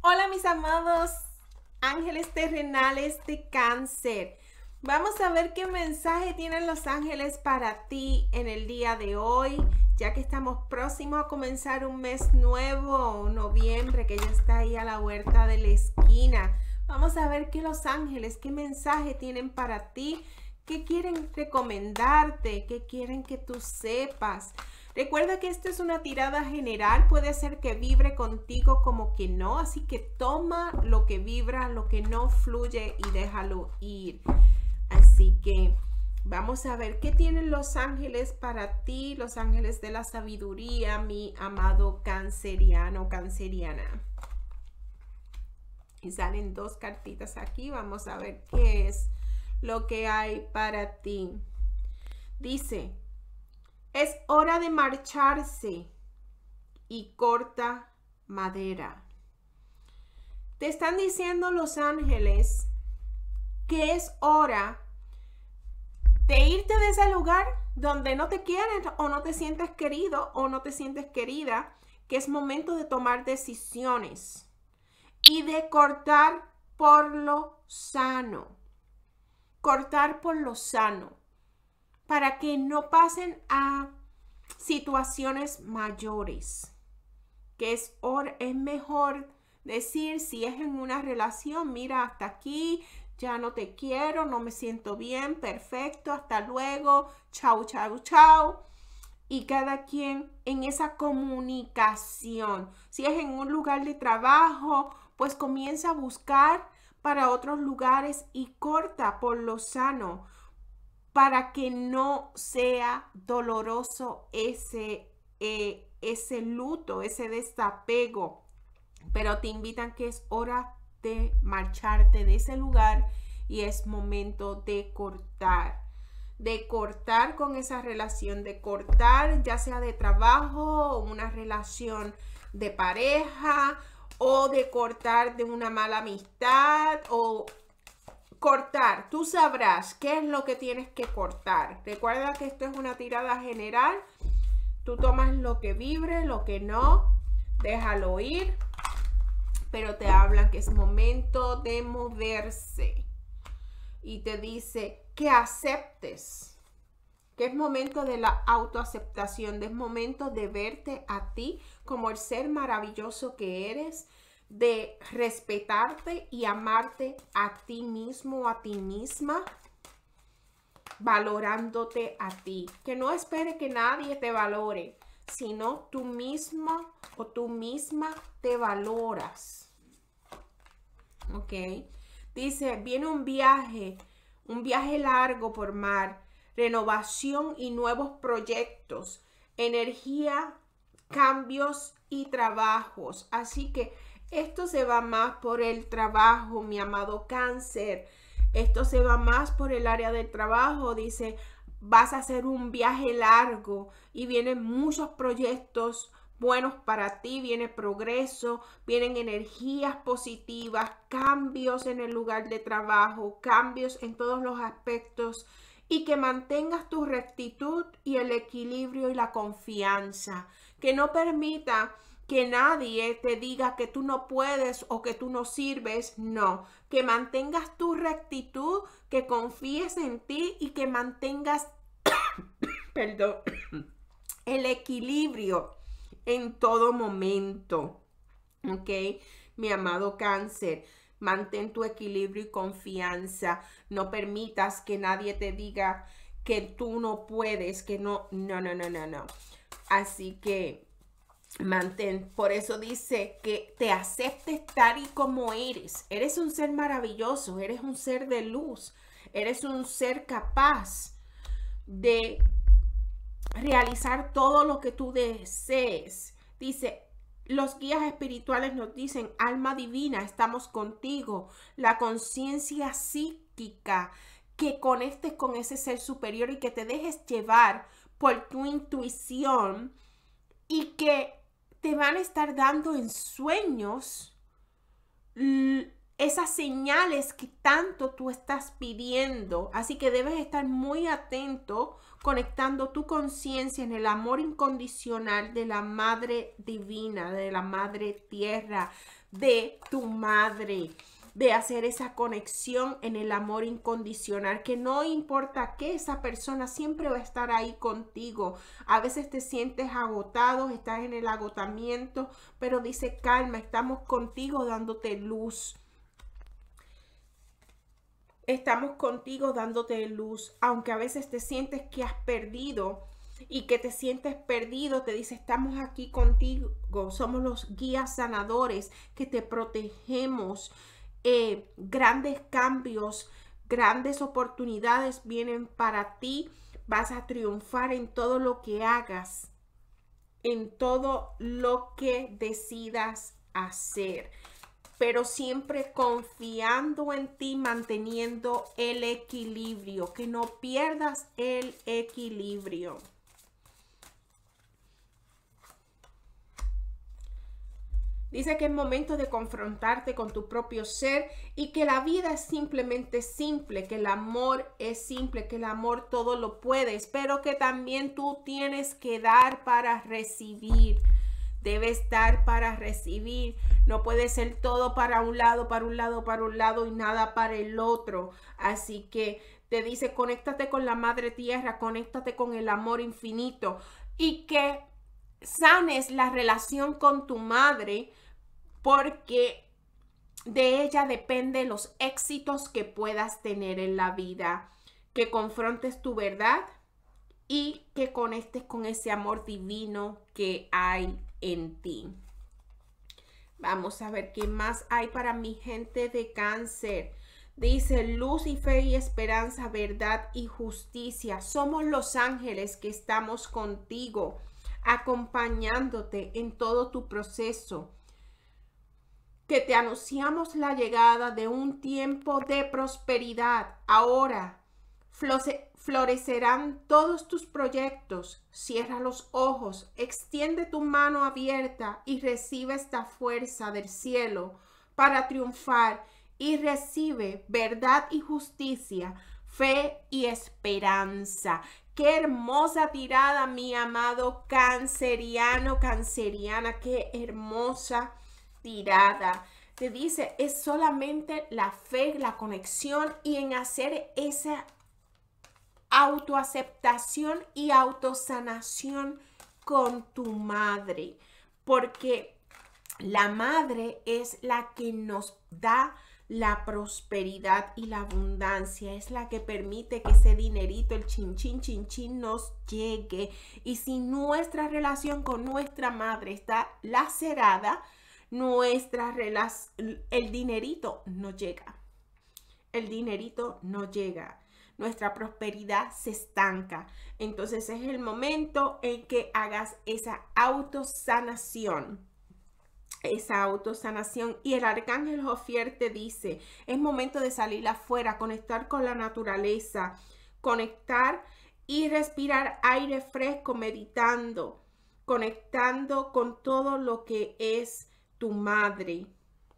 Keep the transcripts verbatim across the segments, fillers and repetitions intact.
Hola mis amados ángeles terrenales de Cáncer. Vamos a ver qué mensaje tienen los ángeles para ti en el día de hoy, ya que estamos próximos a comenzar un mes nuevo, noviembre, que ya está ahí a la vuelta de la esquina. Vamos a ver qué los ángeles, qué mensaje tienen para ti, qué quieren recomendarte, qué quieren que tú sepas. Recuerda que esto es una tirada general, puede ser que vibre contigo como que no, así que toma lo que vibra, lo que no fluye y déjalo ir. Así que vamos a ver qué tienen los ángeles para ti, los ángeles de la sabiduría, mi amado canceriano, canceriana. Y salen dos cartitas aquí, vamos a ver qué es lo que hay para ti. Dice: es hora de marcharse y corta madera. Te están diciendo los ángeles que es hora de irte de ese lugar donde no te quieren o no te sientes querido o no te sientes querida, que es momento de tomar decisiones y de cortar por lo sano. Cortar por lo sano, para que no pasen a situaciones mayores, que es, hora, es mejor decir, si es en una relación, mira, hasta aquí, ya no te quiero, no me siento bien, perfecto, hasta luego, chau, chau, chau. Y cada quien en esa comunicación. Si es en un lugar de trabajo, pues comienza a buscar para otros lugares y corta por lo sano, para que no sea doloroso ese, eh, ese luto, ese desapego. Pero te invitan que es hora de marcharte de ese lugar y es momento de cortar. De cortar con esa relación, de cortar ya sea de trabajo o una relación de pareja, o de cortar de una mala amistad, o cortar. Tú sabrás qué es lo que tienes que cortar. Recuerda que esto es una tirada general. Tú tomas lo que vibre, lo que no, déjalo ir. Pero te hablan que es momento de moverse. Y te dice que aceptes. Que es momento de la autoaceptación. Es momento de verte a ti como el ser maravilloso que eres. De respetarte y amarte a ti mismo o a ti misma, valorándote a ti. Que no espere que nadie te valore, sino tú mismo o tú misma te valoras. Ok. Dice, viene un viaje, un viaje largo por mar, renovación y nuevos proyectos, energía, cambios y trabajos. Así que esto se va más por el trabajo, mi amado Cáncer. Esto se va más por el área del trabajo. Dice, vas a hacer un viaje largo y vienen muchos proyectos buenos para ti. Viene progreso, vienen energías positivas, cambios en el lugar de trabajo, cambios en todos los aspectos. Y que mantengas tu rectitud y el equilibrio y la confianza. Que no permita que nadie te diga que tú no puedes o que tú no sirves. No, que mantengas tu rectitud, que confíes en ti y que mantengas perdón, el equilibrio en todo momento. Ok, mi amado Cáncer, mantén tu equilibrio y confianza. No permitas que nadie te diga que tú no puedes, que no, no, no, no, no, no. Así que mantén, por eso dice que te aceptes tal y como eres. Eres un ser maravilloso, eres un ser de luz, eres un ser capaz de realizar todo lo que tú desees. Dice, los guías espirituales nos dicen, alma divina, estamos contigo. La conciencia psíquica, que conectes con ese ser superior y que te dejes llevar por tu intuición y que te van a estar dando en sueños esas señales que tanto tú estás pidiendo. Así que debes estar muy atento conectando tu conciencia en el amor incondicional de la Madre Divina, de la Madre Tierra, de tu Madre, de hacer esa conexión en el amor incondicional, que no importa qué, esa persona siempre va a estar ahí contigo. A veces te sientes agotado, estás en el agotamiento, pero dice calma, estamos contigo dándote luz. Estamos contigo dándote luz, aunque a veces te sientes que has perdido y que te sientes perdido, te dice, estamos aquí contigo, somos los guías sanadores que te protegemos. Eh, grandes cambios, grandes oportunidades vienen para ti, vas a triunfar en todo lo que hagas, en todo lo que decidas hacer, pero siempre confiando en ti, manteniendo el equilibrio, que no pierdas el equilibrio. Dice que es momento de confrontarte con tu propio ser y que la vida es simplemente simple, que el amor es simple, que el amor todo lo puedes, pero que también tú tienes que dar para recibir. Debes dar para recibir. No puede ser todo para un lado, para un lado, para un lado y nada para el otro. Así que te dice, conéctate con la Madre Tierra, conéctate con el amor infinito y que sanes la relación con tu madre, porque de ella depende los éxitos que puedas tener en la vida. Que confrontes tu verdad y que conectes con ese amor divino que hay en ti. Vamos a ver qué más hay para mi gente de Cáncer. Dice luz y fe y esperanza, verdad y justicia. Somos los ángeles que estamos contigo, acompañándote en todo tu proceso. Que te anunciamos la llegada de un tiempo de prosperidad. Ahora florecerán todos tus proyectos. Cierra los ojos, extiende tu mano abierta y recibe esta fuerza del cielo para triunfar, y recibe verdad y justicia, fe y esperanza. Qué hermosa tirada, mi amado canceriano, canceriana, qué hermosa tirada. Te dice, es solamente la fe, la conexión y en hacer esa autoaceptación y autosanación con tu madre, porque la madre es la que nos da la prosperidad y la abundancia, es la que permite que ese dinerito, el chin chin chin chin, nos llegue. Y si nuestra relación con nuestra madre está lacerada, nuestra relación, el dinerito no llega, el dinerito no llega. Nuestra prosperidad se estanca. Entonces es el momento en que hagas esa autosanación. Esa autosanación. Y el arcángel Jofiel te dice, es momento de salir afuera, conectar con la naturaleza, conectar y respirar aire fresco, meditando, conectando con todo lo que es tu madre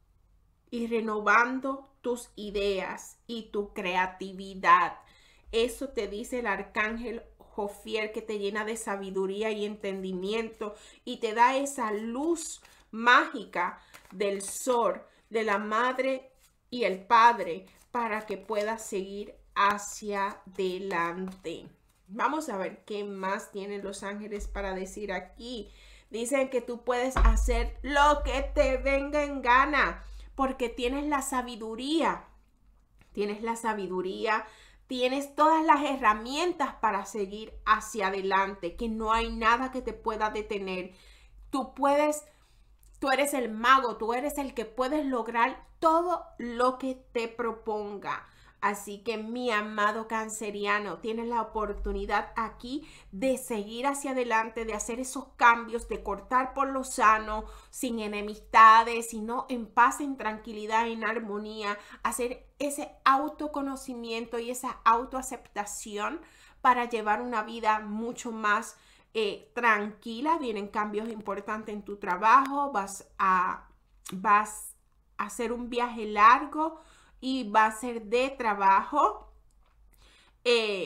y renovando tus ideas y tu creatividad. Eso te dice el arcángel Jofiel, que te llena de sabiduría y entendimiento y te da esa luz mágica del sol, de la madre y el padre, para que puedas seguir hacia adelante. Vamos a ver qué más tienen los ángeles para decir aquí. Dicen que tú puedes hacer lo que te venga en gana, porque tienes la sabiduría, tienes la sabiduría, tienes todas las herramientas para seguir hacia adelante, que no hay nada que te pueda detener. Tú puedes, tú eres el mago, tú eres el que puedes lograr todo lo que te proponga. Así que mi amado canceriano, tienes la oportunidad aquí de seguir hacia adelante, de hacer esos cambios, de cortar por lo sano, sin enemistades, sino en paz, en tranquilidad, en armonía, hacer ese autoconocimiento y esa autoaceptación para llevar una vida mucho más eh, tranquila. Vienen cambios importantes en tu trabajo, vas a, vas a hacer un viaje largo y va a ser de trabajo, eh,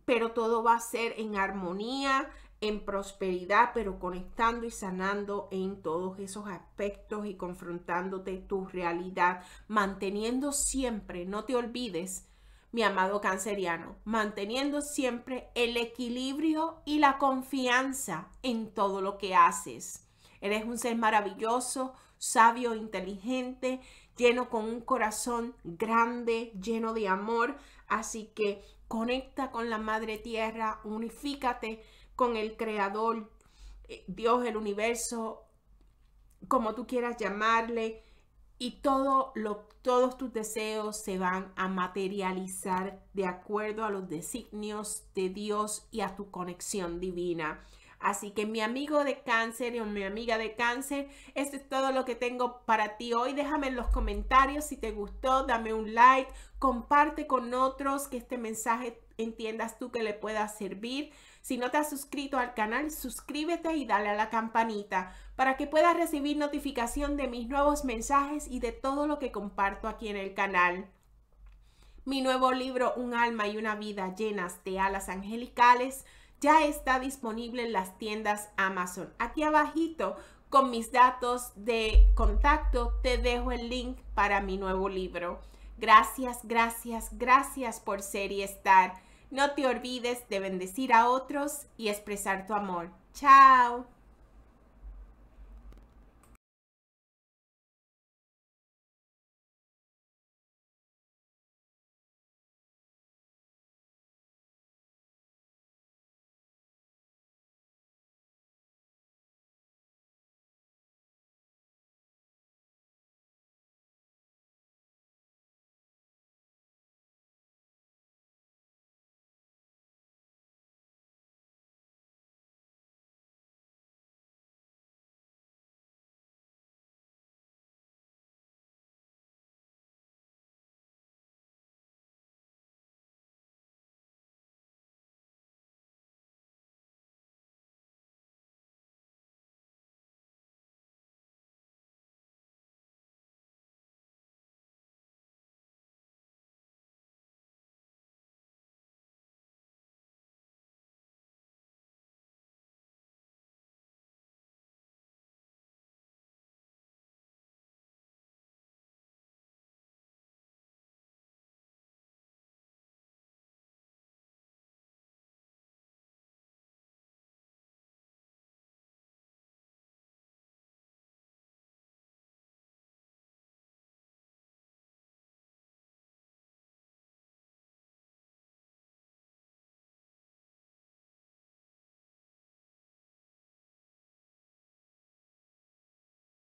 pero todo va a ser en armonía, en prosperidad, pero conectando y sanando en todos esos aspectos y confrontándote tu realidad, manteniendo siempre, no te olvides, mi amado canceriano, manteniendo siempre el equilibrio y la confianza en todo lo que haces. Eres un ser maravilloso, sabio, inteligente, lleno con un corazón grande, lleno de amor. Así que conecta con la Madre Tierra, unifícate con el Creador, Dios, el universo, como tú quieras llamarle, y todo lo, todos tus deseos se van a materializar de acuerdo a los designios de Dios y a tu conexión divina. Así que mi amigo de cáncer o mi amiga de cáncer, esto es todo lo que tengo para ti hoy. Déjame en los comentarios si te gustó, dame un like, comparte con otros que este mensaje entiendas tú que le pueda servir. Si no te has suscrito al canal, suscríbete y dale a la campanita para que puedas recibir notificación de mis nuevos mensajes y de todo lo que comparto aquí en el canal. Mi nuevo libro, Un alma y una vida llenas de alas angelicales, ya está disponible en las tiendas Amazon. Aquí abajito, con mis datos de contacto, te dejo el link para mi nuevo libro. Gracias, gracias, gracias por ser y estar. No te olvides de bendecir a otros y expresar tu amor. Chao.